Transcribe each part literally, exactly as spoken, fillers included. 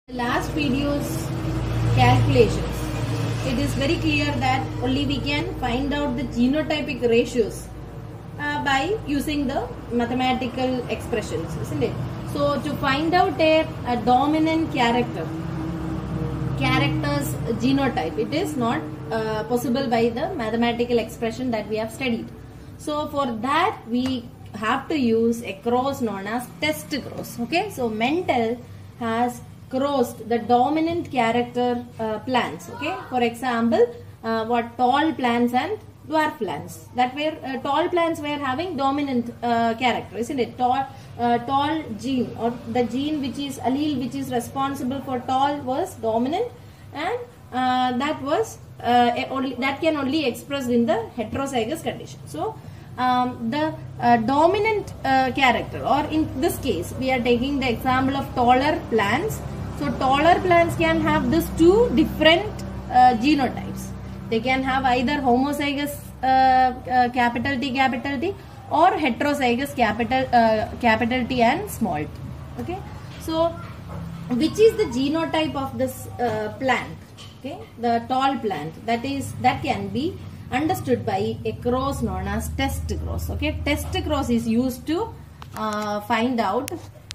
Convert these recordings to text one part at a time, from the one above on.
Last video's calculations, it is very clear that only we can find out the genotypic ratios uh, by using the mathematical expressions, isn't it? So to find out a, a dominant character, character's genotype, it is not uh, possible by the mathematical expression that we have studied. So for that we have to use a cross known as test cross. Okay, so Mendel has crossed the dominant character uh, plants. Okay, for example, uh, what tall plants and dwarf plants, that were uh, tall plants were having dominant uh, character, isn't it? Tall, uh, tall gene, or the gene which is allele which is responsible for tall was dominant, and uh, that was uh, only that can only express in the heterozygous condition. So um, the uh, dominant uh, character, or in this case we are taking the example of taller plants. So taller plants can have these two different uh, genotypes. They can have either homozygous uh, uh, capital T capital T or heterozygous capital uh, capital T and small t. Okay. So which is the genotype of this uh, plant? Okay, the tall plant, that is that can be understood by a cross known as test cross. Okay, test cross is used to uh, find out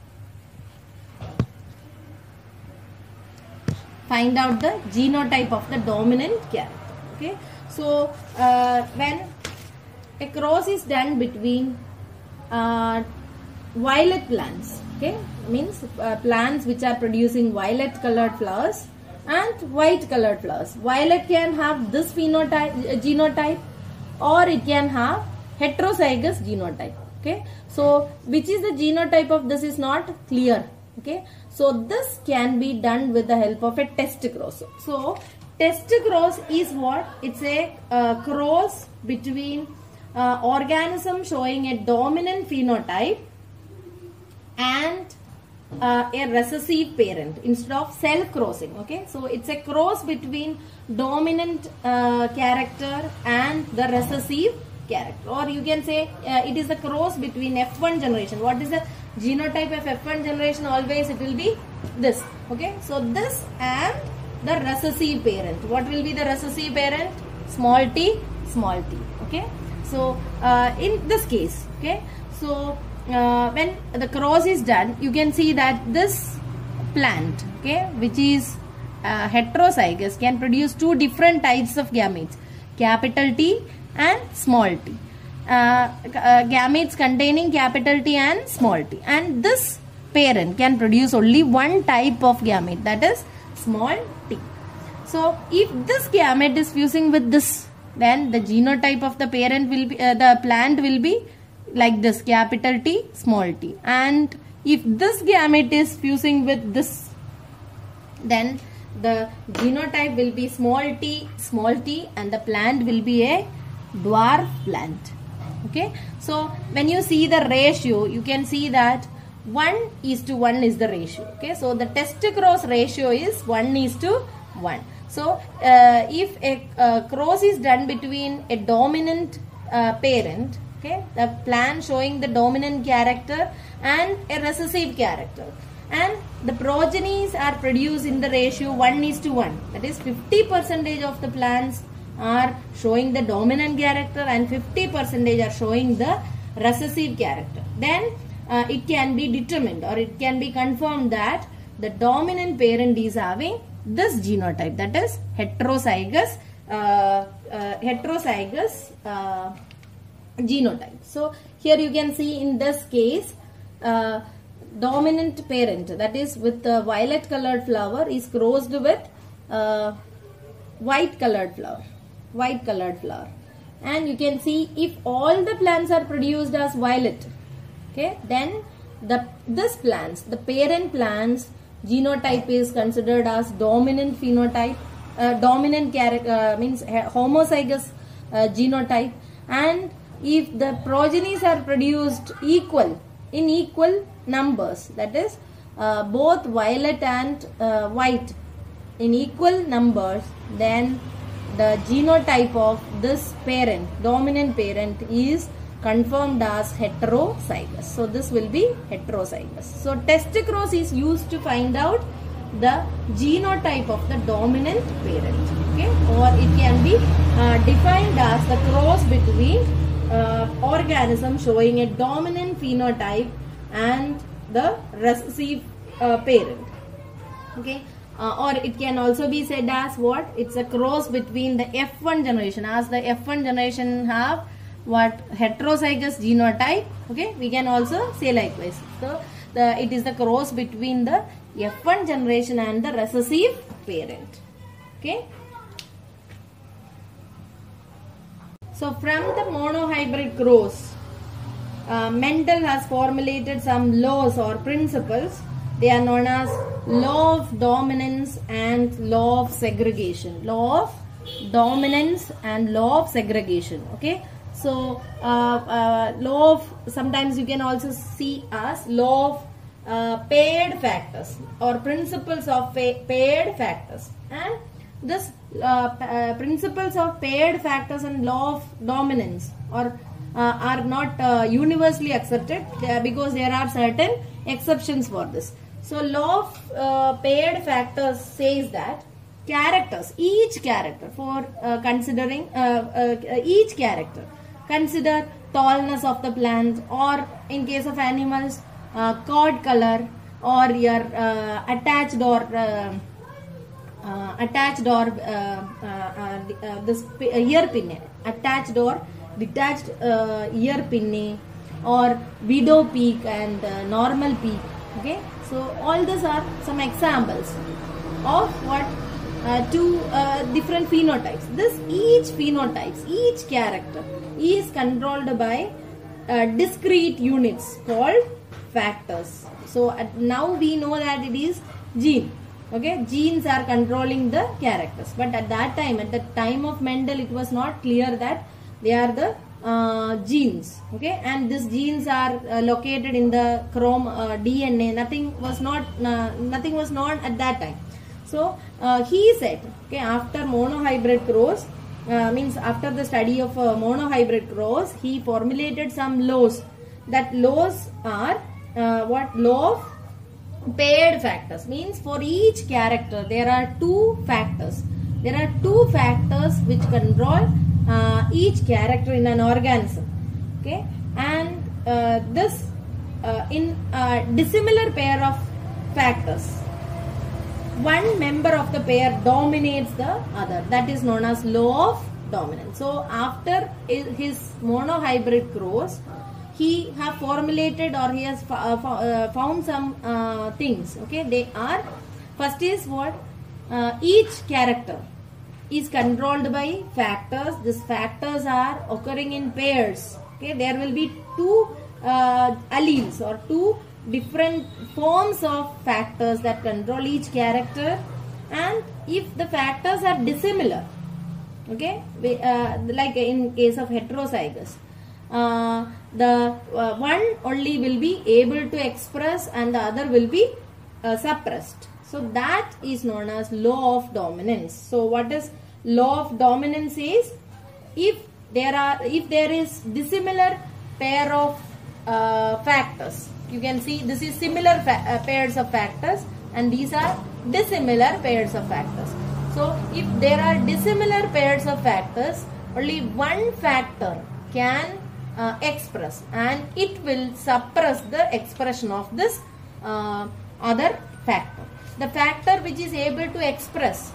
find out the genotype of the dominant character. Okay, so uh, when a cross is done between uh, violet plants, okay, means uh, plants which are producing violet colored flowers and white colored flowers. Violet can have this phenotype, uh, genotype, or it can have heterozygous genotype. Okay, so which is the genotype of this is not clear. Okay, so this can be done with the help of a test cross. So test cross is what? It's a uh, cross between uh, organism showing a dominant phenotype and uh, a recessive parent instead of self-crossing. Okay, so it's a cross between dominant uh, character and the recessive character, or you can say uh, it is a cross between F one generation. What is the genotype of F one generation? Always it will be this. Okay, so this and the recessive parent. What will be the recessive parent? Small t, small t. Okay, so uh, in this case, okay, so uh, when the cross is done, you can see that this plant, okay, which is uh, heterozygous, can produce two different types of gametes, capital T and small t. Uh, uh, gametes containing capital T and small t, and this parent can produce only one type of gamete, that is small t. So if this gamete is fusing with this, then the genotype of the parent will be uh, the plant will be like this, capital T, small t. And if this gamete is fusing with this, then the genotype will be small t, small t, and the plant will be a dwarf plant. Okay, so when you see the ratio, you can see that one is to one is the ratio. Okay, so the test cross ratio is one is to one. So uh, if a uh, cross is done between a dominant uh, parent, okay, the plant showing the dominant character and a recessive character, and the progenies are produced in the ratio one is to one, that is fifty percent of the plants are showing the dominant character and fifty percent are showing the recessive character, then uh, it can be determined, or it can be confirmed that the dominant parent is having this genotype, that is heterozygous uh, uh, heterozygous uh, genotype. So here you can see in this case uh, dominant parent, that is with the violet colored flower, is crossed with uh, white colored flower. white colored flower, and you can see if all the plants are produced as violet, okay, then the this plants, the parent plants genotype is considered as dominant phenotype, uh, dominant character uh, means homozygous uh, genotype, and if the progenies are produced equal in equal numbers, that is uh, both violet and uh, white in equal numbers, then the genotype of this parent, dominant parent, is confirmed as heterozygous. So this will be heterozygous. So test cross is used to find out the genotype of the dominant parent. Okay, or it can be uh, defined as the cross between uh, organism showing a dominant phenotype and the recessive uh, parent. Okay, uh, or it can also be said as what? It's a cross between the F one generation, as the F one generation have what? Heterozygous genotype. Okay, we can also say likewise. So the it is the cross between the F one generation and the recessive parent. Okay. So from the monohybrid cross, uh, Mendel has formulated some laws or principles. They are known as law of dominance and law of segregation. Law of dominance and law of segregation. Okay. So uh, uh, law of, sometimes you can also see as law of uh, paired factors or principles of pa paired factors. And this uh, uh, principles of paired factors and law of dominance or uh, are not uh, universally accepted uh, because there are certain exceptions for this. So law of uh, paired factors says that characters, each character for uh, considering uh, uh, each character, consider tallness of the plant, or in case of animals, uh, cord color, or your uh, attached or uh, uh, attached or uh, uh, uh, this ear pinnae, attached or detached uh, ear pinnae, or widow peak and uh, normal peak. Okay, so all these are some examples of what uh, two uh, different phenotypes. This each phenotypes, each character is controlled by uh, discrete units called factors. So uh, now we know that it is gene. Okay, genes are controlling the characters, but at that time, at the time of Mendel, it was not clear that they are the uh, genes. Okay, and these genes are uh, located in the chrome uh, D N A. Nothing was not uh, nothing was known at that time. So uh, he said, okay, after monohybrid cross, uh, means after the study of uh, monohybrid cross, he formulated some laws. That laws are uh, what? Law of paired factors, means for each character there are two factors. There are two factors which control uh, each character in an organism. Okay, and uh, this uh, in a dissimilar pair of factors, one member of the pair dominates the other. That is known as law of dominance. So after his monohybrid cross, he have formulated or he has uh, found some uh, things. Okay, they are, first is what? Uh, each character is controlled by factors. These factors are occurring in pairs. Okay, there will be two uh, alleles or two different forms of factors that control each character, and if the factors are dissimilar, okay, we, uh, like in case of heterozygous, uh, the uh, one only will be able to express and the other will be uh, suppressed. So that is known as law of dominance. So what is law of dominance is, if there are if there is dissimilar pair of uh, factors, you can see this is similar uh, pairs of factors and these are dissimilar pairs of factors. So if there are dissimilar pairs of factors, only one factor can uh, express and it will suppress the expression of this uh, other factor. The factor which is able to express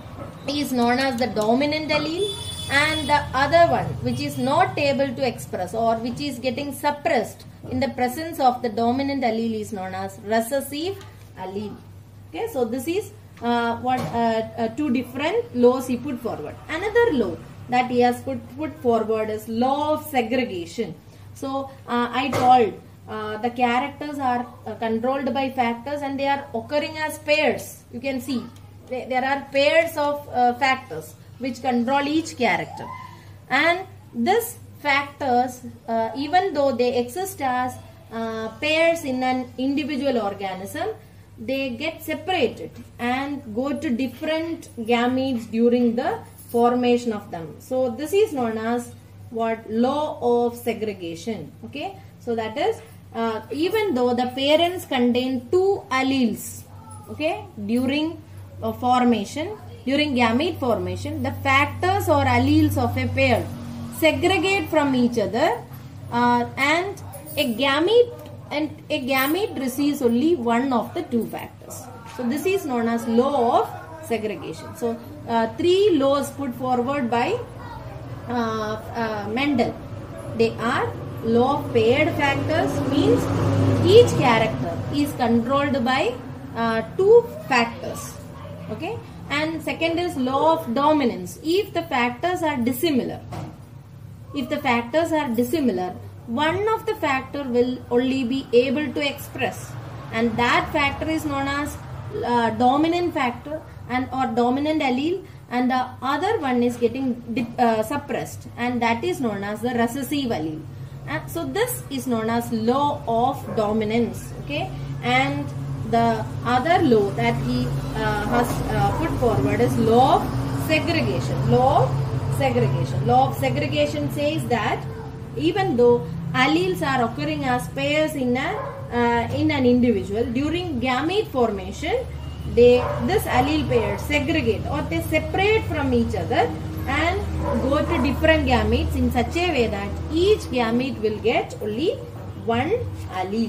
is known as the dominant allele, and the other one which is not able to express or which is getting suppressed in the presence of the dominant allele is known as recessive allele. Okay, so this is uh, what uh, uh, two different laws he put forward. Another law that he has put, put forward is law of segregation. So uh, I told uh, the characters are uh, controlled by factors and they are occurring as pairs. You can see there are pairs of uh, factors which control each character, and this factors, uh, even though they exist as uh, pairs in an individual organism, they get separated and go to different gametes during the formation of them. So this is known as what? Law of segregation. Okay, so that is uh, even though the parents contain two alleles, okay, during uh, formation, during gamete formation, the factors or alleles of a pair segregate from each other, uh, and a gamete and a gamete receives only one of the two factors. So this is known as law of segregation. So uh, three laws put forward by uh, uh, Mendel. They are law of paired factors, means each character is controlled by uh, two factors. Okay, and second is law of dominance. If the factors are dissimilar, if the factors are dissimilar, one of the factor will only be able to express, and that factor is known as uh, dominant factor and or dominant allele, and the other one is getting uh, suppressed, and that is known as the recessive allele. And so this is known as law of dominance. Okay, and the other law that he uh, has uh, put forward is law of segregation. Law of segregation. Law of segregation says that even though alleles are occurring as pairs in a uh, in an individual, during gamete formation, they this allele pairs segregate or they separate from each other and go to different gametes in such a way that each gamete will get only one allele.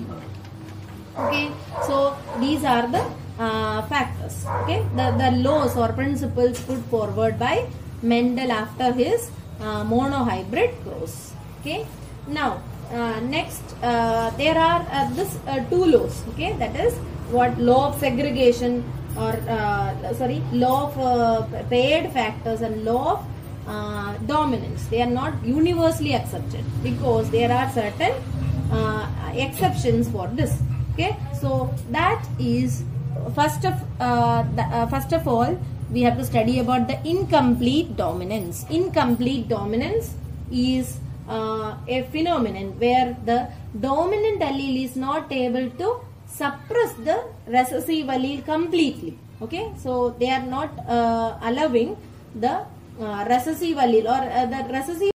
Okay, so these are the uh, factors. Okay, the the laws or principles put forward by Mendel after his uh, monohybrid cross. Okay, now uh, next uh, there are uh, this uh, two laws. Okay, that is what law of segregation or uh, sorry law of uh, paired factors and law of uh, dominance. They are not universally accepted because there are certain uh, exceptions for this. Okay, so that is first of uh, the, uh, first of all we have to study about the incomplete dominance. Incomplete dominance is uh, a phenomenon where the dominant allele is not able to suppress the recessive allele completely. Okay, so they are not uh, allowing the uh, recessive allele or uh, the recessive